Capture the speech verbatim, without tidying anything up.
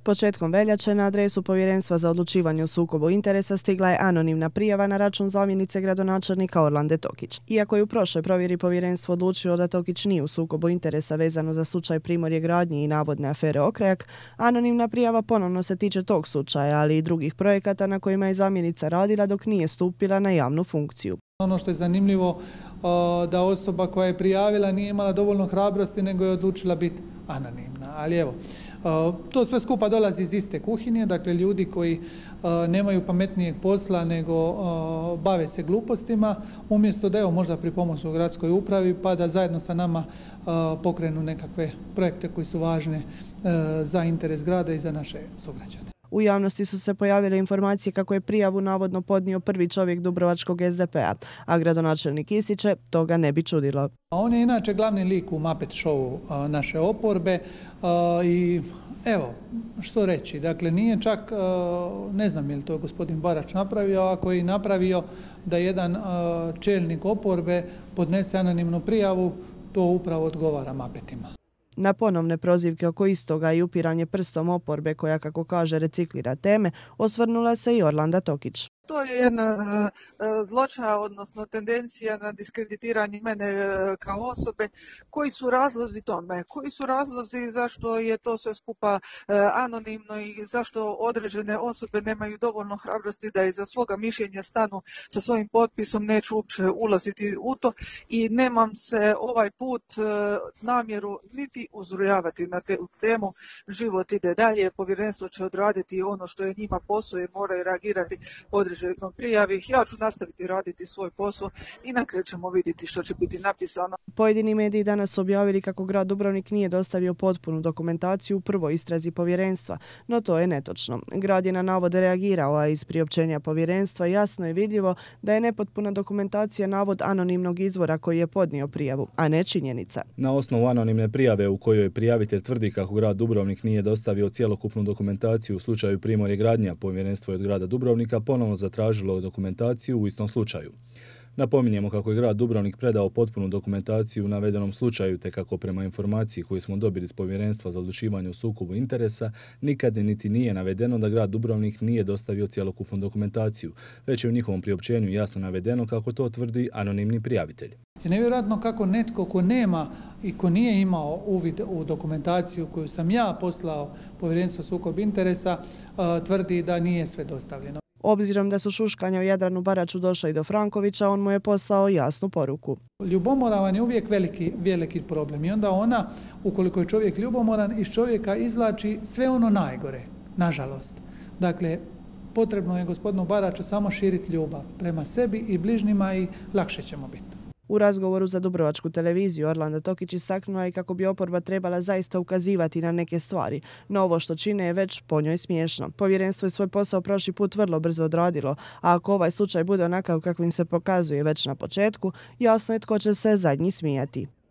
Početkom veljače na adresu Povjerenstva za odlučivanje o sukobu interesa stigla je anonimna prijava na račun zamjenice gradonačelnika Orlande Tokić. Iako je u prošloj provjeri povjerenstvo odlučilo da Tokić nije u sukobu interesa vezano za slučaj Primorje gradnje i navodne afere Okrajak, anonimna prijava ponovno se tiče tog slučaja, ali i drugih projekata na kojima je zamjenica radila dok nije stupila na javnu funkciju. Ono što je zanimljivo da osoba koja je prijavila nije imala dovoljno hrabrosti nego je odlučila biti anonimna. Ali evo, to sve skupa dolazi iz iste kuhinje, dakle ljudi koji nemaju pametnijeg posla nego bave se glupostima, umjesto da evo možda pripomoću gradskoj upravi pa da zajedno sa nama pokrenu nekakve projekte koji su važne za interes grada i za naše sugrađane. U javnosti su se pojavile informacije kako je prijavu navodno podnio prvi čovjek dubrovačkog es de pe a, a gradonačelnik ističe toga ne bi čudilo. On je inače glavni lik u Muppet showu naše oporbe i evo, što reći, dakle nije čak, ne znam je li to gospodin Barač napravio, ako je i napravio da jedan čelnik oporbe podnese anonimnu prijavu, to upravo odgovara Muppetima. Na ponovne prozivke oko istoga i upiranje prstom oporbe koja, kako kaže, reciklira teme, osvrnula se i Orlanda Tokić. To je jedna uh, zločina, odnosno tendencija na diskreditiranje mene uh, kao osobe. Koji su razlozi tome? Koji su razlozi zašto je to sve skupa uh, anonimno i zašto određene osobe nemaju dovoljno hrabrosti da iza svoga mišljenja stanu sa svojim potpisom? Neću uopće ulaziti u to i nemam se ovaj put uh, namjeru niti uzrujavati na te temu. Život ide dalje, povjerenstvo će odraditi ono što je njima posao i moraju reagirati određenoj prijavi. Ja ću nastaviti raditi svoj posao i na kraju ćemo vidjeti što će biti napisano. Pojedini mediji danas su objavili kako grad Dubrovnik nije dostavio potpunu dokumentaciju u prvoj istrazi povjerenstva, no to je netočno. Grad je na navode reagirao, a iz priopćenja povjerenstva jasno je vidljivo da je nepotpuna dokumentacija navod anonimnog izvora koji je podnio prijavu, a ne činjenica. Na osnovu anonimne prijave u kojoj prijavitelj tvrdi kako grad Dubrovnik nije dostavio cjelokupnu dokumentaciju u slučaju Primorje gradnja, povjerenstvo je od grada Dubrovnika ponovno zatražilo dokumentaciju u istom slučaju. Napominjemo kako je grad Dubrovnik predao potpunu dokumentaciju u navedenom slučaju, te kako prema informaciji koju smo dobili iz Povjerenstva za odlučivanje o sukobu interesa nikad niti nije navedeno da grad Dubrovnik nije dostavio cjelokupnu dokumentaciju, već je u njihovom priopćenju jasno navedeno kako to tvrdi anonimni prijavitelj. Je nevjerojatno kako netko ko nema i ko nije imao uvid u dokumentaciju koju sam ja poslao Povjerenstvu sukob interesa tvrdi da nije sve dostavljeno. Obzirom da su šuškanja u Jadranu Baraču došla i do Frankovića, on mu je poslao jasnu poruku. Ljubomoran je uvijek veliki, veliki problem i onda ona, ukoliko je čovjek ljubomoran, iz čovjeka izvlači sve ono najgore, nažalost. Dakle, potrebno je gospodinu Baraču samo širiti ljubav prema sebi i bližnjima i lakše ćemo biti. U razgovoru za Dubrovačku televiziju Orlanda Tokić istaknula je kako bi oporba trebala zaista ukazivati na neke stvari, no ovo što čine je već po njoj smiješno. Povjerenstvo je svoj posao prošli put vrlo brzo odradilo, a ako ovaj slučaj bude onakav kakvim se pokazuje već na početku, jasno je tko će se zadnji smijati.